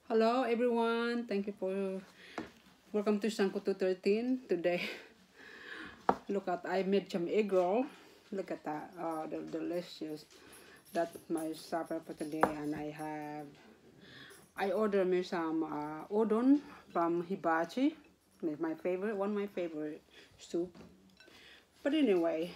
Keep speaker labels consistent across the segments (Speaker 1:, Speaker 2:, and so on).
Speaker 1: Hello everyone, thank you for welcome to Sanko 213. Today, look at I made some egg roll. Look at that, the delicious. That's my supper for today, and I ordered me some Odon from Hibachi. It's my favorite, one of my favorite soup. But anyway,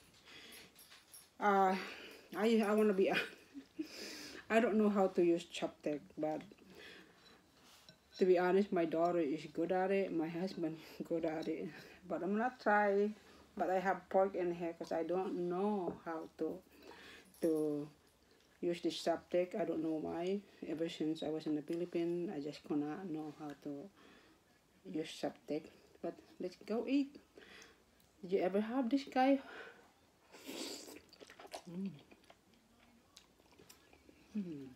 Speaker 1: uh, I want to be. I don't know how to use chopstick, but to be honest, my daughter is good at it. My husband good at it, but I'm not trying. But I have pork in here because I don't know how to use this chopstick. I don't know why. Ever since I was in the Philippines, I just cannot know how to use chopstick. But let's go eat. Did you ever have this guy? Mm. Mm.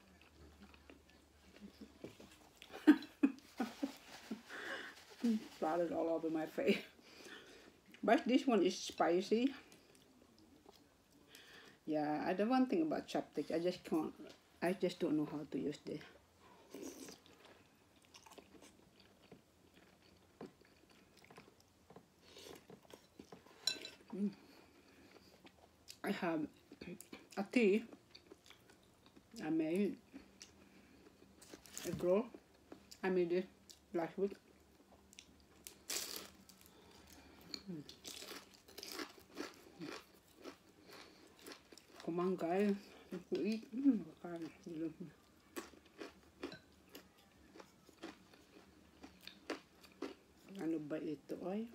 Speaker 1: Splattered all over my face. But this one is spicy. Yeah, the one thing about chopsticks, I just can't. I just don't know how to use this. Mm. I have a tea. I made a grow. I made it last week. Mm. Come on, guys, let's go eat. Ano ba ito ay?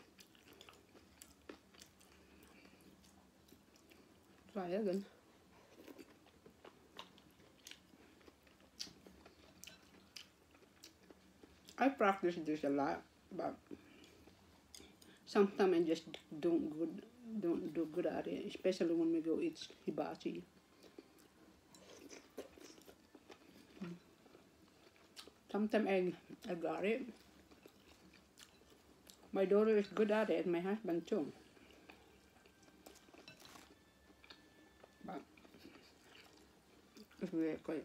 Speaker 1: Try again. I practice this a lot, but sometimes I just don't do good at it, especially when we go eat hibachi. Sometimes I got it. My daughter is good at it, my husband too. But it's really good.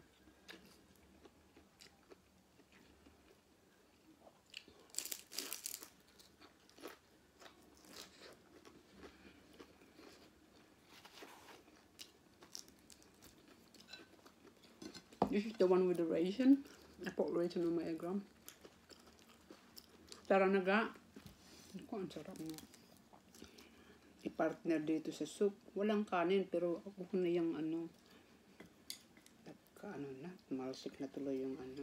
Speaker 1: This is the one with the raisin. I put raisin on my eggroll. Tara na ga. Ang sarap na. I-partner dito sa soup. Walang kanin pero ako na yung ano. Ano na, malsik na tuloy yung ano.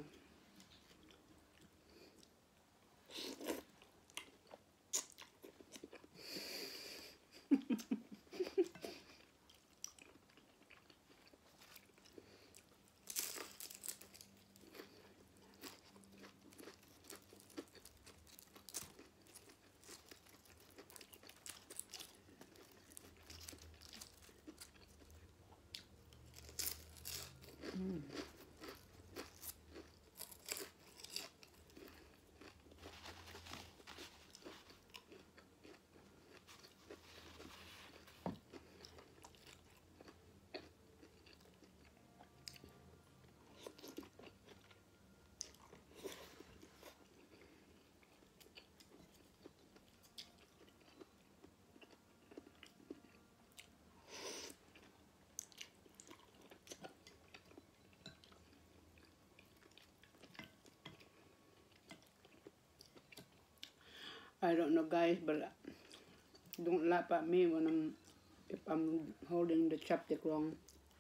Speaker 1: I don't know guys, but don't laugh at me when if I'm holding the chopstick wrong.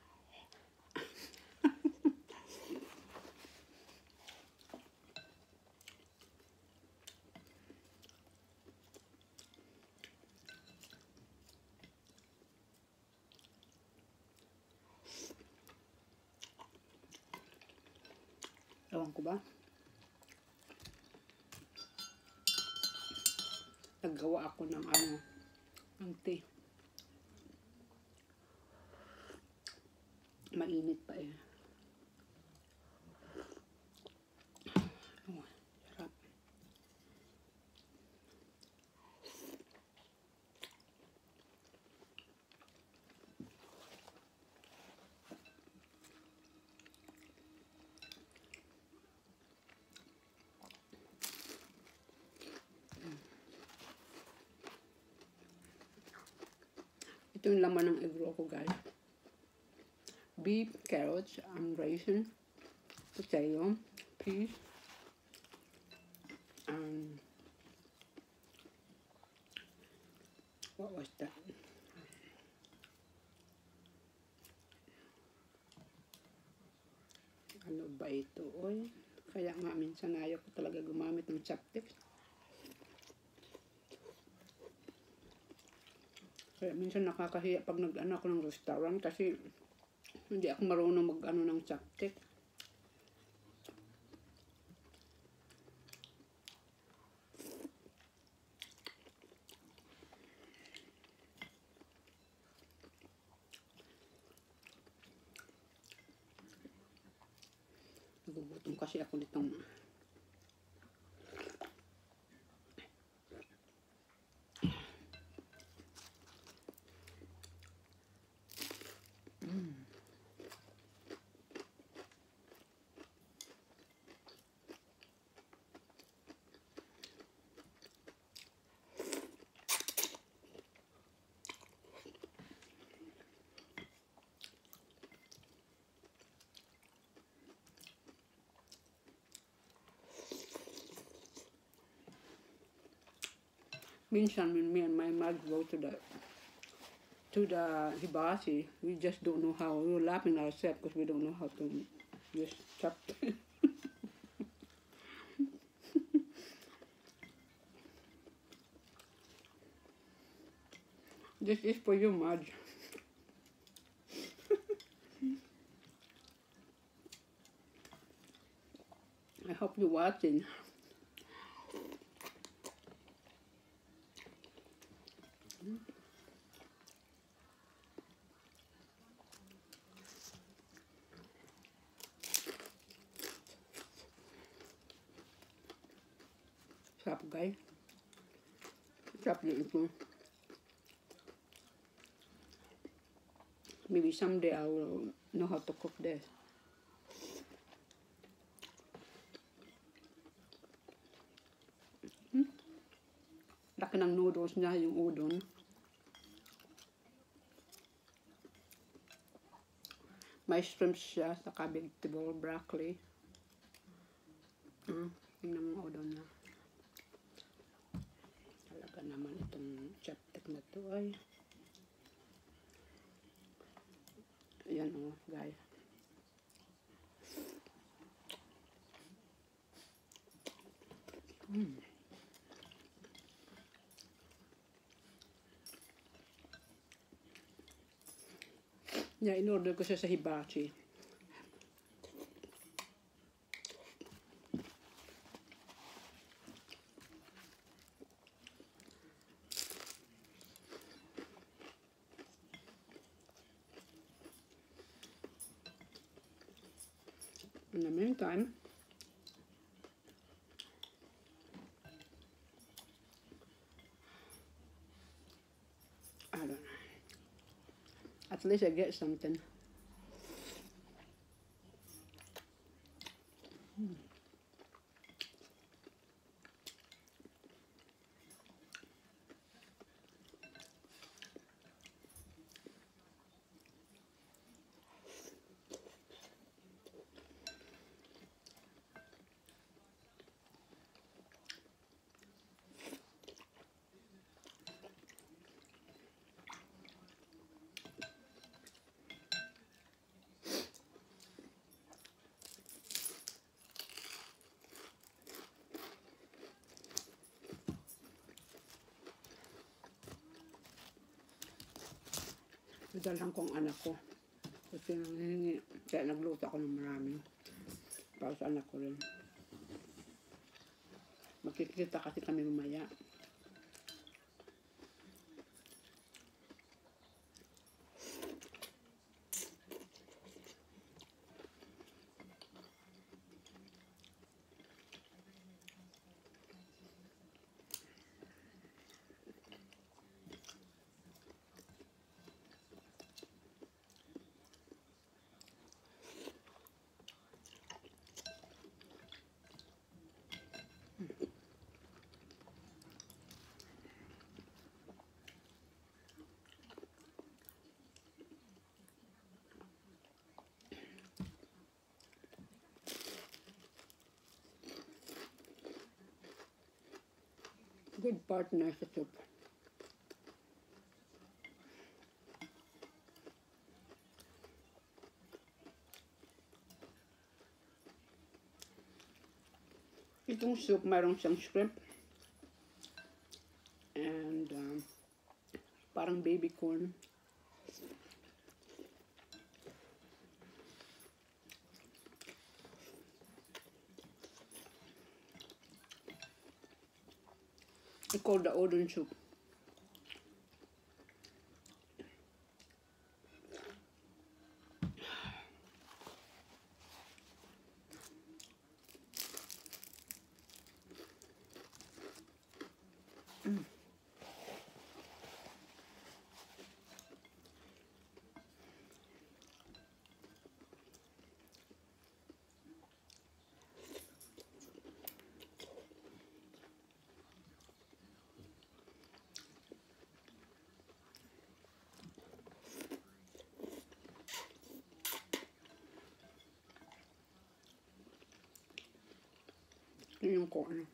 Speaker 1: Ewan ko ba? Naggawa ako ng ano, ng tea. Mainit pa eh. Oh, sarap. Ito yung laman ng eggroll ko, guys. Beef, carrots, raisin, potato, peas, what was that? Ano ba ito? Oy, kaya nga minsan ayaw ko talaga gumamit ng chopstick. Kaya minsan nakakahiya pag nag-ano ako ng restaurant kasi hindi ako marunong mag-ano ng chopstick. Nagugutom kasi ako nitong minsan when me and my mother go to the hibachi, we just don't know how. We were laughing ourselves because we don't know how to use chopstick. This is for you, Madge. I hope you're watching. Sarap, guys. Sarap din ito. Maybe someday I will know how to cook this. Laki ng noodles niya, yung udon. May shrimps siya, saka vegetable, broccoli. Tingnan mo udon na. Talaga naman itong chopstick na to ay. Ayan o, guys. Yeah, in-order ko siya sa Hibachi. In the meantime, I don't know. At least I get something. Dalhan ko ang anak ko. Kasi nangihingi. Kaya nagluto ako ng marami. Para sa anak ko rin. Makikita kasi kami mamaya. Good partner sa soup. Itong soup, mayroong siyang shrimp and parang baby corn. It's called the Odon soup. Yun yung corn.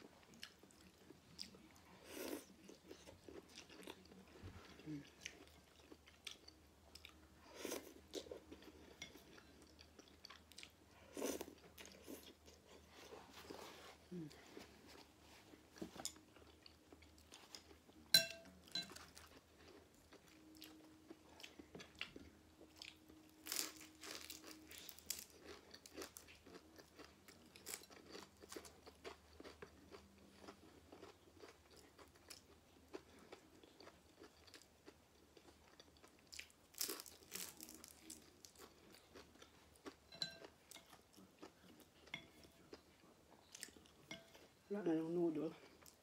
Speaker 1: Wala na ng noodle.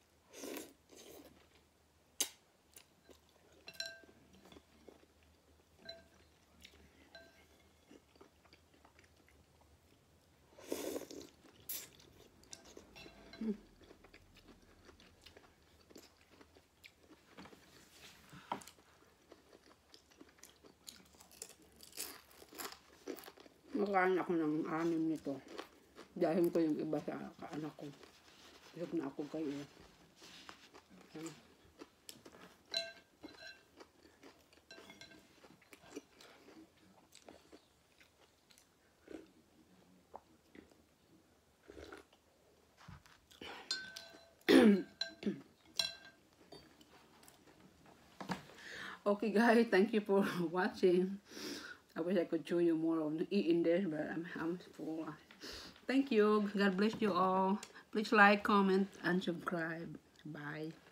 Speaker 1: Makain ako ng 6 nito. Dahil ko yung iba sa kaanak ko. Hirap na ako kayo. Okay guys, thank you for watching. I wish I could show you more of eating this, but I'm full. Thank you. God bless you all. Please like, comment, and subscribe. Bye.